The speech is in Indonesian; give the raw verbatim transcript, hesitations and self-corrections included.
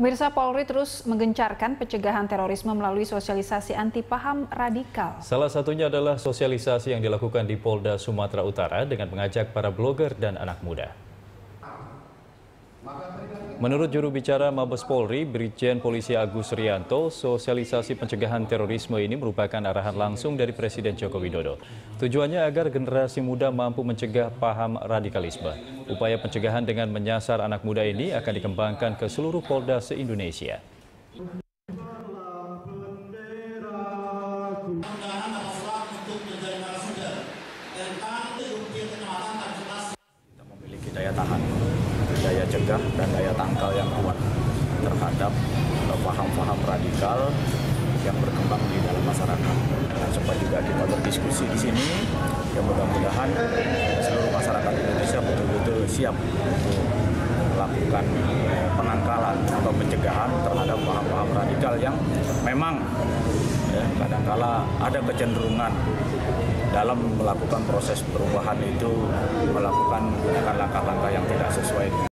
Pemirsa, Polri terus menggencarkan pencegahan terorisme melalui sosialisasi anti paham radikal. Salah satunya adalah sosialisasi yang dilakukan di Polda Sumatera Utara dengan mengajak para blogger dan anak muda. Menurut juru bicara Mabes Polri, Brigjen Polisi Agus Rianto, sosialisasi pencegahan terorisme ini merupakan arahan langsung dari Presiden Joko Widodo. Tujuannya agar generasi muda mampu mencegah paham radikalisme. Upaya pencegahan dengan menyasar anak muda ini akan dikembangkan ke seluruh Polda se-Indonesia. Kita memiliki daya tahan, daya cegah dan daya tangkal yang kuat terhadap paham-paham radikal yang berkembang di dalam masyarakat. Dan sempat juga kita berdiskusi di sini, yang mudah-mudahan seluruh masyarakat Indonesia betul-betul siap untuk melakukan penangkalan atau pencegahan terhadap paham-paham radikal yang memang ya, kadangkala ada kecenderungan dalam melakukan proses perubahan itu melakukan langkah-langkah yang tidak sesuai.